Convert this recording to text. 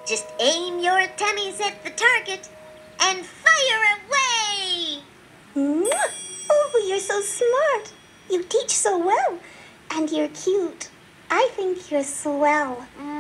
Just aim your tummies at the target and fire away! Oh, you're so smart. You teach so well. And you're cute. I think you're swell.